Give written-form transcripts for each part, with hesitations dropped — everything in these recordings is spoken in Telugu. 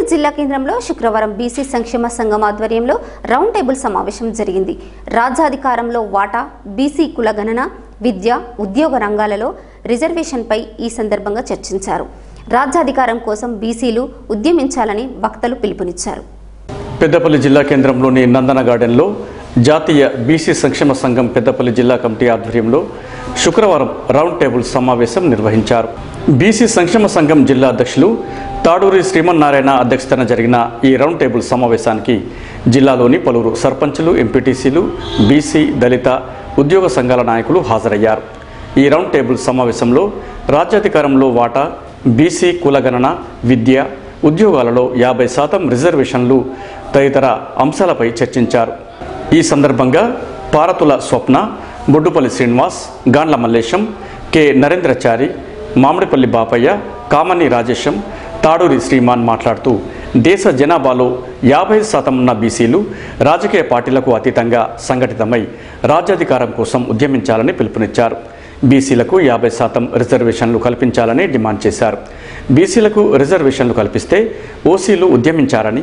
జిల్లా కేంద్రంలో శుక్రవారం బీసీ సంక్షేమ సంఘం ఆధ్వర్యంలో రౌండ్ టేబుల్ సమావేశం జరిగింది. రాజ్యాధికారంలో వాటా, బీసీ కులగణన, విద్య, ఉద్యోగ రంగాలలో రిజర్వేషన్పై ఈ సందర్భంగా చర్చించారు. రాజ్యాధికారం కోసం బీసీలు ఉద్యమించాలని వక్తలు పిలుపునిచ్చారు. పెద్దపల్లి జిల్లా కేంద్రంలోని నందన గార్డెన్లో జాతీయ బీసీ సంక్షేమ సంఘం పెద్దపల్లి జిల్లా కమిటీ ఆధ్వర్యంలో శుక్రవారం రౌండ్ టేబుల్ సమావేశం నిర్వహించారు. బీసీ సంక్షేమ సంఘం జిల్లా అధ్యక్షులు తాడూరి శ్రీమన్నారాయణ అధ్యక్షతన జరిగిన ఈ రౌండ్ టేబుల్ సమావేశానికి జిల్లాలోని పలువురు సర్పంచులు, ఎంపీటీసీలు, బీసీ, దళిత, ఉద్యోగ సంఘాల నాయకులు హాజరయ్యారు. ఈ రౌండ్ టేబుల్ సమావేశంలో రాజ్యాధికారంలో వాటా, బీసీ కులగణన, విద్య, ఉద్యోగాలలో 50% రిజర్వేషన్లు తదితర అంశాలపై చర్చించారు. ఈ సందర్భంగా పారతుల స్వప్న, బొడ్డుపల్లి శ్రీనివాస్, గాండ్ల మల్లేశం, కె నరేంద్రచారి, మామిడిపల్లి బాపయ్య, కామని రాజేశం, తాడూరి శ్రీమాన్ మాట్లాడుతూ దేశ జనాభాలో 50% ఉన్న బీసీలు రాజకీయ పార్టీలకు అతీతంగా సంఘటితమై రాజ్యాధికారం కోసం ఉద్యమించాలని పిలుపునిచ్చారు. బీసీలకు 50% రిజర్వేషన్లు కల్పించాలని డిమాండ్ చేశారు. బీసీలకు రిజర్వేషన్లు కల్పిస్తే ఓసీలు ఉద్యమించారని,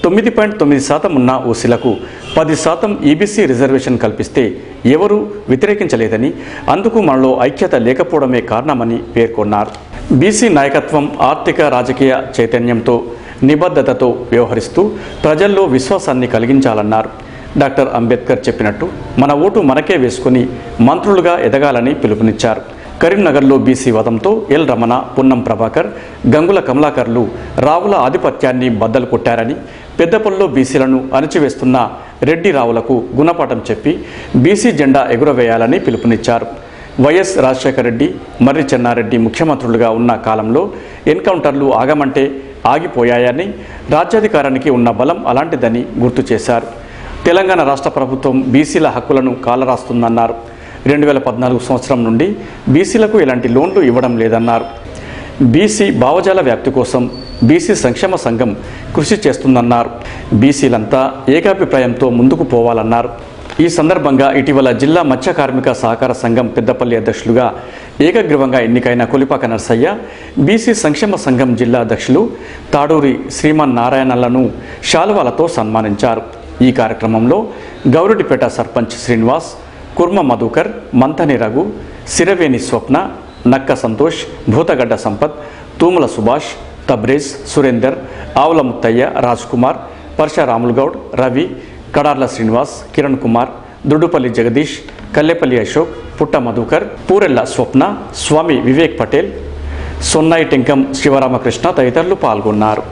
9.9% ఉన్న ఓసీలకు 10% ఈబీసీ రిజర్వేషన్ కల్పిస్తే ఎవరూ వ్యతిరేకించలేదని, అందుకు మనలో ఐక్యత లేకపోవడమే కారణమని పేర్కొన్నారు. బీసీ నాయకత్వం ఆర్థిక, రాజకీయ చైతన్యంతో, నిబద్ధతతో వ్యవహరిస్తూ ప్రజల్లో విశ్వాసాన్ని కలిగించాలన్నారు. డాక్టర్ అంబేద్కర్ చెప్పినట్టు మన ఓటు మనకే వేసుకుని మంత్రులుగా ఎదగాలని పిలుపునిచ్చారు. కరీంనగర్లో బీసీ వదంతో ఎల్ రమణ, పున్నం ప్రభాకర్, గంగుల కమలాకర్లు రావుల ఆధిపత్యాన్ని బద్దలు కొట్టారని, పెద్దపల్లిలో బీసీలను అణచివేస్తున్న రెడ్డి రావులకు గుణపాఠం చెప్పి బీసీ జెండా ఎగురవేయాలని పిలుపునిచ్చారు. వైఎస్ రాజశేఖర రెడ్డి, మర్రి చెన్నారెడ్డి ముఖ్యమంత్రులుగా ఉన్న కాలంలో ఎన్కౌంటర్లు ఆగమంటే ఆగిపోయాయని, రాజ్యాధికారానికి ఉన్న బలం అలాంటిదని గుర్తు చేశారు. తెలంగాణ రాష్ట్ర ప్రభుత్వం బీసీల హక్కులను కాలరాస్తుందన్నారు. 2014 సంవత్సరం నుండి బీసీలకు ఎలాంటి లోన్లు ఇవ్వడం లేదన్నారు. బీసీ భావజాల వ్యాప్తి కోసం బీసీ సంక్షేమ సంఘం కృషి చేస్తుందన్నారు. బీసీలంతా ఏకాభిప్రాయంతో ముందుకు పోవాలన్నారు. ఈ సందర్భంగా ఇటీవల జిల్లా మత్స్య కార్మిక సహకార సంఘం పెద్దపల్లి అధ్యక్షులుగా ఏకగ్రీవంగా ఎన్నికైన కొలిపాక నర్సయ్య, బీసీ సంక్షేమ సంఘం జిల్లా అధ్యక్షులు తాడూరి శ్రీమన్నారాయణలను శాలువాలతో సన్మానించారు. ఈ కార్యక్రమంలో గౌరెడ్డిపేట సర్పంచ్ శ్రీనివాస్, కుర్మ మధుకర్, మంతని రఘు, సిరవేణి స్వప్న, నక్క సంతోష్, భూతగడ్డ సంపత్, తూముల సుభాష్, తబ్రేజ్, సురేందర్, ఆవుల ముత్తయ్య, రాజ్ కుమార్, పరశరాములు గౌడ్, రవి, కడార్ల శ్రీనివాస్, కిరణ్ కుమార్, దుడ్డుపల్లి జగదీష్, కల్లెపల్లి అశోక్, పుట్ట మధుకర్, పూరెల్ల స్వప్న, స్వామి వివేక్ పటేల్, సొన్నాయి టెంకం శివరామకృష్ణ తదితరులు పాల్గొన్నారు.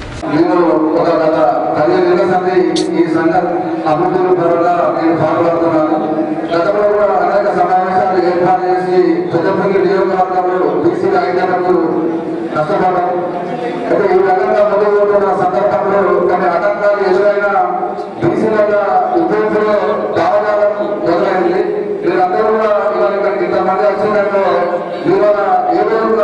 ఈ సంఘ అభివృద్ధి పరంగా నేను పాల్గొడుతున్నాను. గతంలో కూడా అనేక సమావేశాలు ఏర్పాటు చేసి పెద్దపల్లి నియోజకవర్గంలో బీసీ ఐక్యతకు కష్టపడడం, అయితే ఈ రకంగా ముందుకు పోతున్న సందర్భంలో కొన్ని ఆటంకాలు ఎదురైన బీసీల ఉద్యోగులు భావజాలం మొదలైంది. మీరందరూ కూడా ఇవాళ ఇక్కడికి ఇంతమంది వచ్చినట్టు ఇవాళ ఏ విధంగా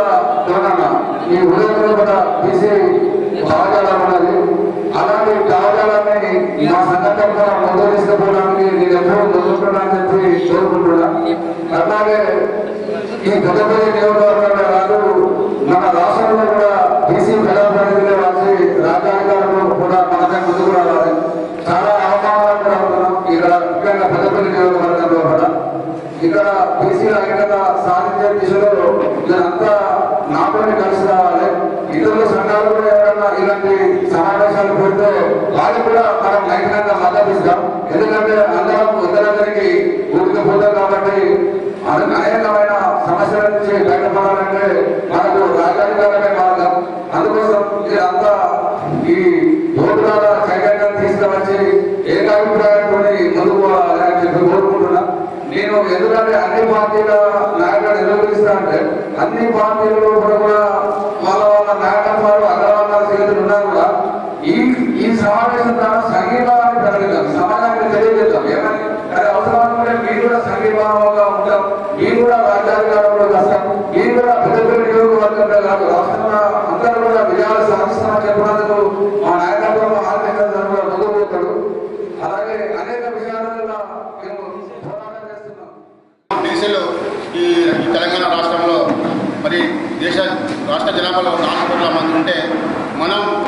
ఈ ఉద్యోగులు కూడా బీసీ భావజాలం ఉన్నది. అలాంటి భావజాలాన్ని మా సంఘటన కూడా ముందు తీసుకుపోవడానికి నేను ఎప్పుడూ ముందుంటున్నానని చెప్పి కోరుకుంటున్నా. అలాగే ఈ పెద్దపల్లి నియోజకవర్గంలో కాదు, మన రాష్ట్రంలో కూడా బీసీ ప్రజాప్రతినిధులు వచ్చి రాజ్యాధికారంలో కూడా మనమే ముందుకు రావాలి. చాలా అవమానాలు కూడా ఉంటున్నాం ఇక్కడ, ముఖ్యంగా పెద్దపల్లి నియోజకవర్గంలో కూడా. ఇక్కడ బీసీల ఐక్యత సాధించే దిశలో ఇదంతా నాతోనే కలిసి రావాలి. ఇతరుల సంఘాలు కూడా ఎవరైనా ఇలాంటి సమావేశాలు పెడితే వాళ్ళు కూడా మనం నైతికంగా మద్దతు ఇస్తాం. ఎందుకంటే అందరికి ఊరికిపోతాం కాబట్టి అనేకమైన సమస్యల నుంచి బయటపడాలంటే మనకు రాజ్యాధికారమే మార్గం. అందుకోసం ఇదంతా ఈ ఓటుల చైతన్యం తీసుకువచ్చి ఏకాభిప్రాయంతో ముందుకు పోవాలని చెప్పి కోరుకుంటున్నా. నేను ఎందుకంటే అన్ని పార్టీల నాయకులను ఎదుర్కొస్తా అంటే అన్ని పార్టీలలో కూడా వాళ్ళ వాళ్ళ నాయకత్వాలు అగ్రవర్ణాల చేతులు ఉన్నా కూడా ఈ సమావేశం ద్వారా సంఘీభావాన్ని పెరగలుగుతాం, సమాజానికి తెలియజేద్దాం. ఏమని అది అవసరమనుకుంటే మీరు కూడా సంఘీభావంగా ఉంటాం, మీరు కూడా రాజ్యాధికారంలో వస్తాం, మీరు కూడా పెద్దపల్లి నియోజకవర్గంలో కాదు రాష్ట్రంలో అందరూ కూడా విజయాలు సాధిస్తామని చెప్పినందుకు మా నాయకత్వం ఆర్థిక ముందుకు పోతాడు. అలాగే అనేక విషయాలలో మేము పోరాటం చేస్తున్నాం. బీసీలు ఈ తెలంగాణ రాష్ట్రంలో మరి రాష్ట్ర జనాభాలో 4 కోట్ల మంది ఉంటే మనం మరి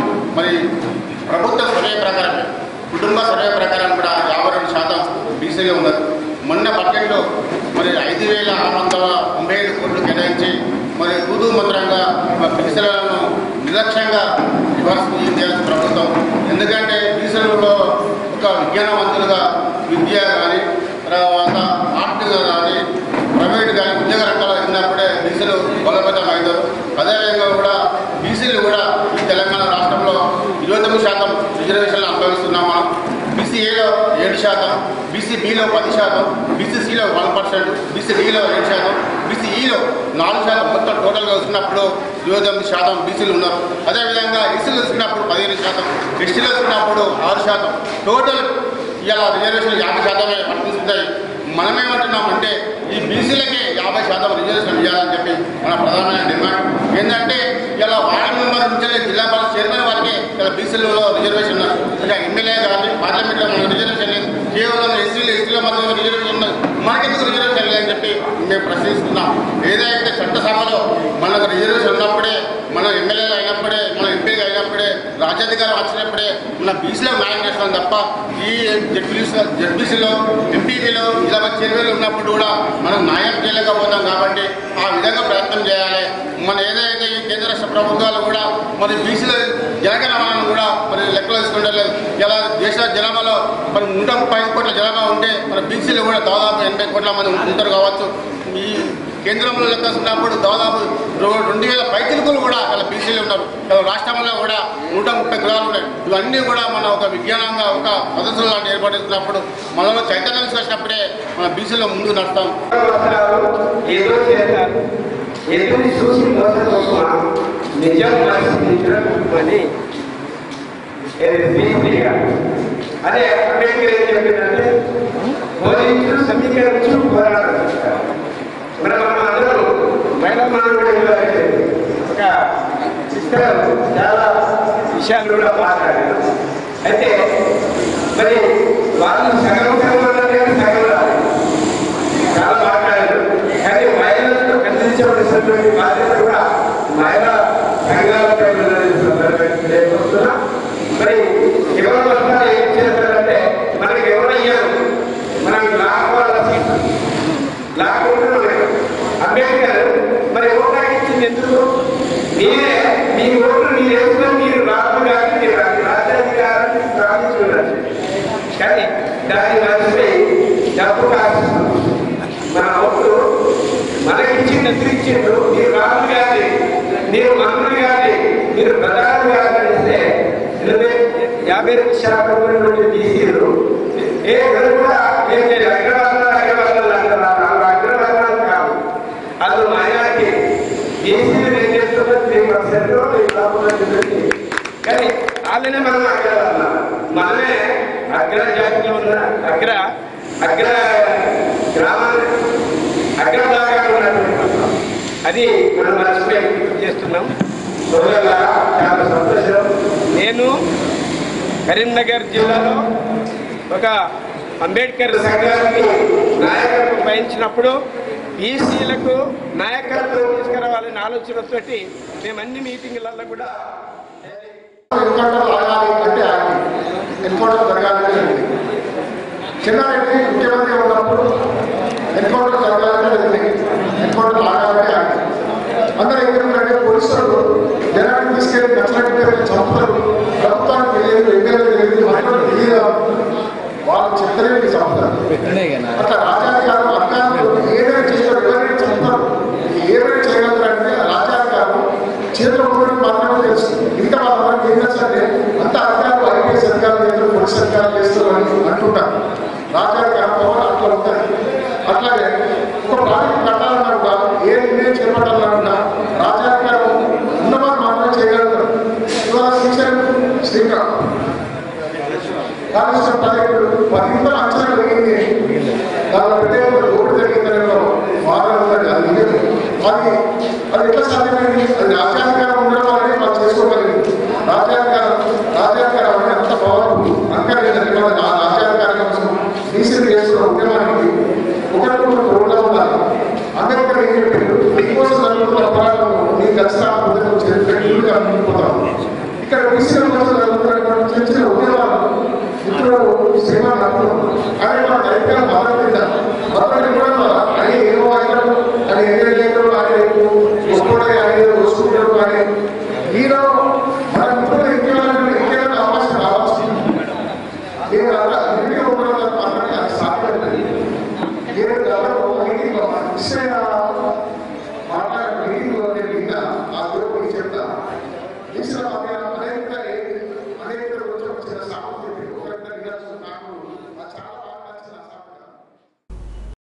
మరి ప్రభుత్వ సర్వే ప్రకారం కుటుంబ సర్వే ప్రకారం కూడా 52% బీసీగా ఉన్నారు. మొన్న బడ్జెట్లో మరి 5,695 కోట్లు కేటాయించి మరి తూతూ మంత్రంగా బీసీలను నిర్లక్ష్యంగా చేయాల్సిన ప్రభుత్వం. ఎందుకంటే బీసీలలో ఒక విజ్ఞానవంతులుగా విద్య కానీ తర్వాత ఆర్ట్ కానీ ప్రైవేట్ కానీ ఉద్యోగ రంగాల్లో ఉన్నప్పుడే బీసీలు బలోపేతం అవుతారు. అదేవిధంగా కూడా బీసీలు కూడా ఈ తెలంగాణ రాష్ట్రంలో 29% రిజర్వేషన్లు అనుభవిస్తున్నాం మనం. బీసీఏలో 7%, బీసీబీలో 10%, బీసీసీలో 1%, బీసీడీలో 7%, బీసీఈలో 4%, మొత్తం టోటల్గా చూసినప్పుడు 29% బీసీలు ఉన్నారు. అదేవిధంగా ఎస్సీలు చూసినప్పుడు 15%, ఎస్టీలో చూసినప్పుడు 6%, టోటల్ ఇలా రిజర్వేషన్లు 50% వర్తిస్తున్నాయి. మనమేమంటున్నామంటే ఈ బీసీలకే 50% రిజర్వేషన్ ఇవ్వాలని చెప్పి మన ప్రధానమైన డిమాండ్ ఏంటంటే ఇలా వార్డు మెంబర్ నుంచి జిల్లా పరిషత్ చైర్మన్ వారికి ఇలా బీసీలలో రిజర్వేషన్ ఉన్నారు. ఇక ఎమ్మెల్యే కానీ పార్లమెంట్లో రిజర్వేషన్ లేదు, కేవలం ఎస్టీలో మాత్రమే రిజర్వేషన్ ఉన్నది. మనకెందుకు రిజర్వేషన్ లేదని చెప్పి మేము ప్రశ్నిస్తున్నాం. ఏదైతే చట్టసభలో మనకు రిజర్వేషన్ ఉన్నప్పుడే, మన ఎమ్మెల్యేలు అయినప్పుడే, మన ఎంపీగా అయినప్పుడే, రాజ్యాధికారం వచ్చినప్పుడే మన బీసీలో న్యాయం చేస్తాం తప్ప ఈ జడ్బీసీలో ఎంపీపీలో ఇలా చైర్మన్లు ఉన్నప్పుడు కూడా మనం న్యాయం చేయలేకపోతాం. కాబట్టి ఆ విధంగా ప్రయత్నం చేయాలి. మన ఏదైతే ఈ కేంద్ర రాష్ట్ర ప్రభుత్వాలు కూడా మరి బీసీల జనగణమనం కూడా మరి లెక్కలు వేసుకుంటలేదు. ఇలా దేశ జనాభాలో మరి 130 కోట్ల జనాభా ఉంటే మన బీసీలు కూడా దాదాపు 80 కోట్ల మంది ఉంటారు కావచ్చు. ఈ కేంద్రంలో లెక్కస్తున్నప్పుడు దాదాపు 2,000 పైచిలుకులు కూడా ఇలా బీసీలు ఉన్నారు. రాష్ట్రంలో కూడా 130 కులాలు ఉన్నాయి. ఇవన్నీ కూడా మన ఒక విజ్ఞానంగా ఒక పద్ధతులు లాంటి ఏర్పడుతున్నప్పుడు మనలో చైతన్యం వచ్చినప్పుడే మన బీసీలో ముందుకు నడుస్తాం. చూసి నిజం అని అదే అంబేద్కర్ ఏం చెప్పిందంటే బోధించు సమీకరించు పోరాడారు. మరి మనం అందరూ మహిళా మానవుడు ఒక సిస్టర్ చాలా విషయాలు కూడా మాట్లాడారు. అయితే మరి వాళ్ళు సగం సగం చాలా మాట్లాడారు. కానీ మహిళలకు కల్పించవలసినటువంటి బాధ్యత కూడా మహిళా సంఘాలపై లేకపోతున్నా. మరి ఎవరు వస్తారు ఏం చేస్తారంటే మనకి ఎవరు అయ్యారు, మనం లాక్కోవాల్సి లాక్కుంటున్నాం. అంబేద్కర్ మరి ఓటాకి ఇచ్చింది ఎందుకు? మీరే మీ ఓట్లు మీరు వేసుకొని మీరు రాజు కానీ మీరు రాజ్యాధికారాన్ని సాధించుకున్నారు. కానీ దాన్ని మర్చిపోయి డబ్బు కాల్చుకున్నాం. మన ఓట్లు మనకిచ్చింది ఎందుకు ఇచ్చిండు? మీరు రాజు కానీ మీరు మంత్రులు కానీ మీరు ప్రధానులు కానీ ఇస్తే 52% బీసీలు ఏ కూడా అగ్రవర్ణాలు అగ్రవర్ణాలు కాదు, అది మైనారిటీ. బీసీలు ఏం చేస్తున్నారు? 3% కానీ వాళ్ళనే మనం అగ్రవర్ణాలు, మనమే అగ్ర జాతిలో ఉన్న అగ్ర గ్రామాలు అగ్రభాగాలు ఉన్నటువంటి అది మనం మర్చిపోయి చేస్తున్నాం. చాలా సంతోషం. నేను కరీంనగర్ జిల్లాలో ఒక అంబేద్కర్ సంఘానికి నాయకత్వం వహించినప్పుడు బీసీలకు నాయకత్వం తీసుకురావాలనే ఆలోచనతోటి మేము అన్ని మీటింగులలో కూడా ఎన్కౌంటర్ జరగాలని చిన్నారెడ్డి ముఖ్యమంత్రి ఉన్నప్పుడు ఎన్కౌంటర్ జరగాలని జరిగింది. ఎన్కౌంటర్ ఆగాలంటే అందరూ ఏమంటే పోలీసులు జనాన్ని తీసుకెళ్లి నచ్చినట్టు చంపుతారు. ప్రభుత్వానికి తెలియదు, ఎమ్మెల్యేలు తెలియదు, మహిళలు తెలియదు, వాళ్ళు చెప్తలేని చంపుతారు. అట్లా రాజ్యాధికారం అధికారులు ఏదైనా చేస్తారు, ఎవరైనా చంపుతారు. ఏమైనా చేయగలుగుతారంటే రాజ్యాధికారం చేతులు ఉండడం మాత్రమే తెలుసు. ఇంత వాళ్ళకి ఏం చేస్తారంటే అంత అధికారులు ఐపీఎస్ అధికారులు చేస్తారు, పోలీస్ అధికారులు చేస్తారు అని అంటుంటారు. రాజ్యాధికారం పవర్ అట్లా ఉంటుంది. అట్లాగే ఒక ప్రాజెక్ట్ కట్టాలన్నా కూడా ఏ నిర్ణయం చేపట్టాలన్నా రాజ్యాధికారం ఉన్నవారు మాత్రమే చేయగలుగుతారు. ఇవాళ శ్రీకాకుళం కాళేశ్వరం ప్రాజెక్టు 10 ఇంతల అంచనా జరిగింది. దానిలో పెట్టే ఓటు జరిగిందనే వాదన ఉందండి. అది ఎట్లా సాధ్యమైంది? అది రాజ్యాధికారం ఉండడం వల్లనే వాళ్ళు చేసుకోగలిగింది. రాజ్యాధికారం అంటే అంత పవర్ఫుల్ అంకలేదండి. మన రాజ్యాధికారం కోసం బీసీలు చేస్తున్న ఉద్యమానికి ఒకరికొకరు తోడుగా ఉండాలి. అంబేద్కర్ ఏం చెప్పారు? నీకోసం జరుగుతున్న పోరాటంలో నీకు ఖచ్చితంగా ముందుకు చేరుకుంటూ ముందుకుపోతాం. ఇక్కడ బీసీల కోసం ఎవరికైనా మద్దతు ఇద్దాం. మద్దతు ఇవ్వడం అని ఏమో అయినారు అని ఎంజాయ్ చేయడం అని ఒప్పుకోవడం కానీ చూసుకుంటారు కానీ ఈయన మన ఇంట్లో ఇంకేమైనా అవకాశం రావచ్చు. నేను అలా నిండి ఉండడం అది సాధ్యం. నేను గతంలో ఇష్టమైన